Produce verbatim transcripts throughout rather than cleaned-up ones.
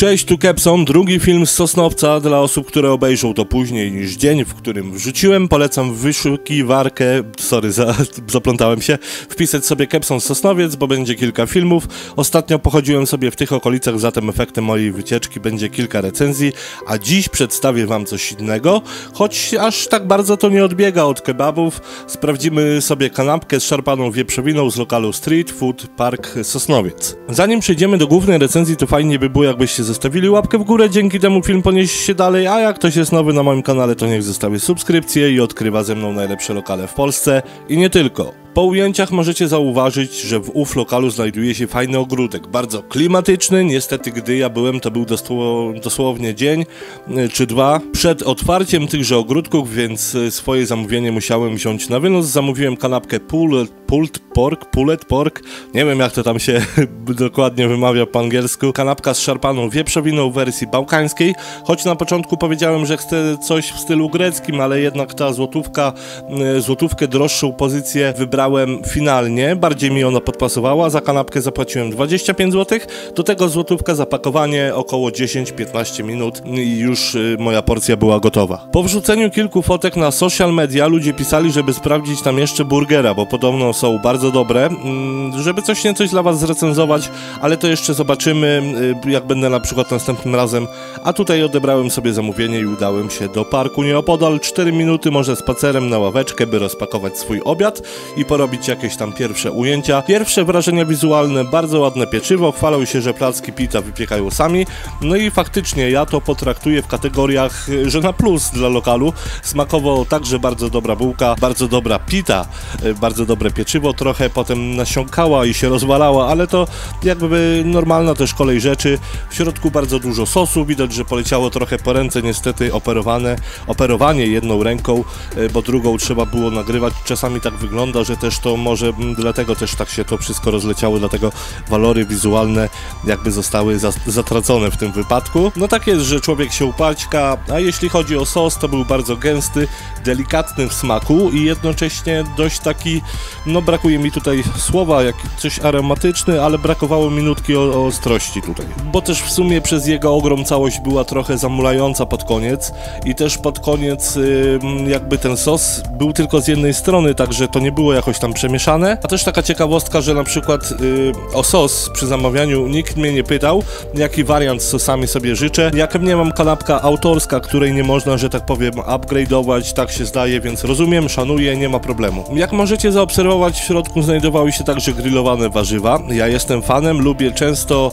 Cześć, tu Kepson, drugi film z Sosnowca dla osób, które obejrzą to później niż dzień, w którym wrzuciłem. Polecam w wyszukiwarkę, sorry, za, zaplątałem się, wpisać sobie Kepson Sosnowiec, bo będzie kilka filmów. Ostatnio pochodziłem sobie w tych okolicach, zatem efektem mojej wycieczki będzie kilka recenzji, a dziś przedstawię wam coś innego, choć aż tak bardzo to nie odbiega od kebabów. Sprawdzimy sobie kanapkę z szarpaną wieprzowiną z lokalu Street Food Park Sosnowiec. Zanim przejdziemy do głównej recenzji, to fajnie by było, jakbyście zostawili łapkę w górę, dzięki temu film poniesie się dalej, a jak ktoś jest nowy na moim kanale, to niech zostawi subskrypcję i odkrywa ze mną najlepsze lokale w Polsce i nie tylko. Po ujęciach możecie zauważyć, że w ów lokalu znajduje się fajny ogródek, bardzo klimatyczny. Niestety, gdy ja byłem, to był dosłownie dzień czy dwa przed otwarciem tychże ogródków, więc swoje zamówienie musiałem wziąć na wynos. Zamówiłem kanapkę pulled, pulled pork, pulled pork, nie wiem jak to tam się dokładnie wymawia po angielsku. Kanapka z szarpaną wieprzowiną w wersji bałkańskiej, choć na początku powiedziałem, że chcę coś w stylu greckim, ale jednak ta złotówka, złotówkę droższą pozycję wybrałem finalnie, bardziej mi ona podpasowała. Za kanapkę zapłaciłem dwadzieścia pięć złotych, do tego złotówka za pakowanie, około dziesięć do piętnastu minut i już y, moja porcja była gotowa. Po wrzuceniu kilku fotek na social media ludzie pisali, żeby sprawdzić tam jeszcze burgera, bo podobno są bardzo dobre, y, żeby coś nie coś dla was zrecenzować, ale to jeszcze zobaczymy, y, jak będę na przykład następnym razem, a tutaj odebrałem sobie zamówienie i udałem się do parku nieopodal. cztery minuty może spacerem na ławeczkę, by rozpakować swój obiad i porobić jakieś tam pierwsze ujęcia. Pierwsze wrażenia wizualne, bardzo ładne pieczywo, chwalą się, że placki pita wypiekają sami, no i faktycznie ja to potraktuję w kategoriach, że na plus dla lokalu. Smakowo także bardzo dobra bułka, bardzo dobra pita, bardzo dobre pieczywo, trochę potem nasiąkała i się rozwalała, ale to jakby normalna też kolej rzeczy. W środku bardzo dużo sosu, widać, że poleciało trochę po ręce, niestety operowane, operowanie jedną ręką, bo drugą trzeba było nagrywać. Czasami tak wygląda, że też to może dlatego też tak się to wszystko rozleciało, dlatego walory wizualne jakby zostały za, zatracone w tym wypadku. No tak jest, że człowiek się upaćka, a jeśli chodzi o sos, to był bardzo gęsty, delikatny w smaku i jednocześnie dość taki, no brakuje mi tutaj słowa, jak coś aromatyczny, ale brakowało mi nutki o, o ostrości tutaj. Bo też w sumie przez jego ogrom całość była trochę zamulająca pod koniec i też pod koniec yy, jakby ten sos był tylko z jednej strony, także to nie było jakoś tam przemieszane. A też taka ciekawostka, że na przykład yy, o sos przy zamawianiu nikt mnie nie pytał, jaki wariant z sosami sobie życzę. Jak nie mam kanapka autorska, której nie można, że tak powiem, upgrade'ować, tak się zdaje, więc rozumiem, szanuję, nie ma problemu. Jak możecie zaobserwować, w środku znajdowały się także grillowane warzywa. Ja jestem fanem, lubię często,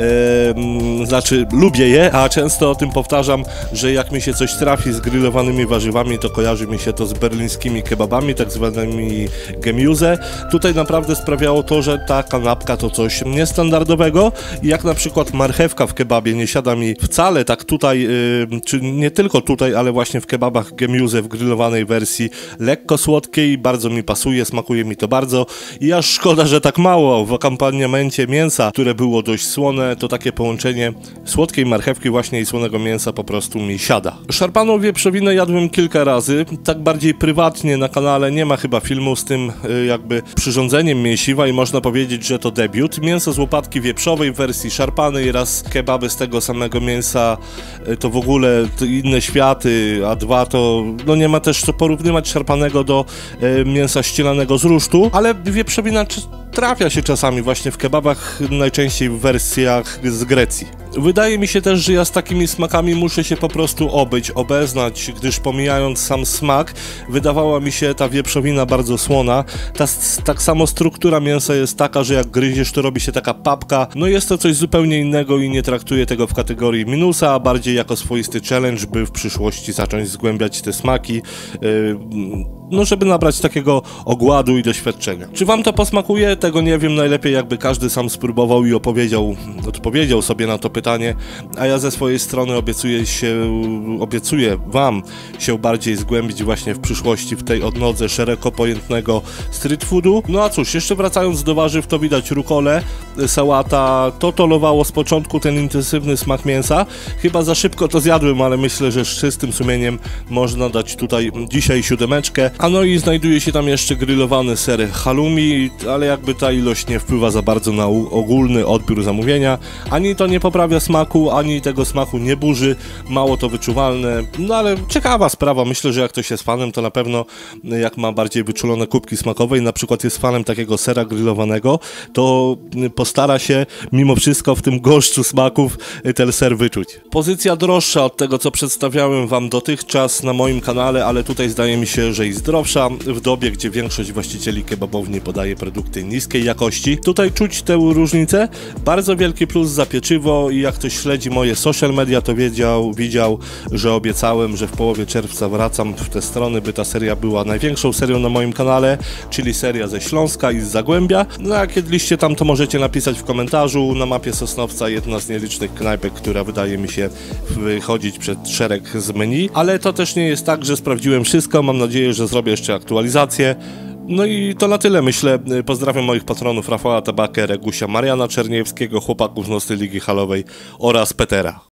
yy, znaczy lubię je, a często o tym powtarzam, że jak mi się coś trafi z grillowanymi warzywami, to kojarzy mi się to z berlińskimi kebabami, tak zwanymi gemiuse. Tutaj naprawdę sprawiało to, że ta kanapka to coś niestandardowego i jak na przykład marchewka w kebabie nie siada mi wcale tak tutaj, yy, czy nie tylko tutaj, ale właśnie w kebabach gemiuse w grillowanej wersji lekko słodkiej, bardzo mi pasuje, smakuje mi to bardzo i aż szkoda, że tak mało. W akompaniamencie mięsa, które było dość słone, to takie połączenie słodkiej marchewki właśnie i słonego mięsa po prostu mi siada. Szarpaną wieprzowinę jadłem kilka razy, tak bardziej prywatnie na kanale, nie ma chyba filmu z tym y, jakby przyrządzeniem mięsiwa i można powiedzieć, że to debiut. Mięso z łopatki wieprzowej w wersji szarpanej, raz kebaby z tego samego mięsa, y, to w ogóle to inne światy, a dwa to no nie ma też co porównywać szarpanego do y, mięsa ścielanego z rusztu, ale wieprzowina trafia się czasami właśnie w kebabach, najczęściej w wersjach z Grecji. Wydaje mi się też, że ja z takimi smakami muszę się po prostu obyć, obeznać, gdyż pomijając sam smak, wydawała mi się ta wieprzowina bardzo słona. Ta, tak samo struktura mięsa jest taka, że jak gryziesz, to robi się taka papka. No jest to coś zupełnie innego i nie traktuję tego w kategorii minusa, a bardziej jako swoisty challenge, by w przyszłości zacząć zgłębiać te smaki, yy, no żeby nabrać takiego ogładu i doświadczenia. Czy wam to posmakuje? Tego nie wiem, najlepiej jakby każdy sam spróbował i opowiedział, odpowiedział sobie na to pytanie, a ja ze swojej strony obiecuję się, obiecuję wam się bardziej zgłębić właśnie w przyszłości w tej odnodze szeroko pojętnego street foodu. No a cóż, jeszcze wracając do warzyw, to widać rukolę, sałata, to tolowało z początku ten intensywny smak mięsa. Chyba za szybko to zjadłem, ale myślę, że z czystym sumieniem można dać tutaj dzisiaj siódemeczkę. A no i znajduje się tam jeszcze grillowany ser halloumi, ale jakby ta ilość nie wpływa za bardzo na ogólny odbiór zamówienia. Ani to nie poprawia smaku, ani tego smaku nie burzy, mało to wyczuwalne, no ale ciekawa sprawa, myślę, że jak ktoś jest fanem, to na pewno jak ma bardziej wyczulone kubki smakowe i na przykład jest fanem takiego sera grillowanego, to postara się mimo wszystko w tym goszczu smaków ten ser wyczuć. Pozycja droższa od tego, co przedstawiałem wam dotychczas na moim kanale, ale tutaj zdaje mi się, że i zdrowsza w dobie, gdzie większość właścicieli kebabowni podaje produkty niskiej jakości. Tutaj czuć tę różnicę. Bardzo wielki plus za pieczywo i jak ktoś śledzi moje social media, to wiedział, widział, że obiecałem, że w połowie czerwca wracam w te strony, by ta seria była największą serią na moim kanale, czyli seria ze Śląska i z Zagłębia. No jak jedliście tam, to możecie napisać w komentarzu. Na mapie Sosnowca jedna z nielicznych knajpek, która wydaje mi się wychodzić przed szereg z menu, ale to też nie jest tak, że sprawdziłem wszystko. Mam nadzieję, że zrobię jeszcze aktualizację. No i to na tyle, myślę. Pozdrawiam moich patronów Rafała Tabakę, Regusia, Mariana Czerniewskiego, chłopaków z Nocnej Ligi Halowej oraz Petera.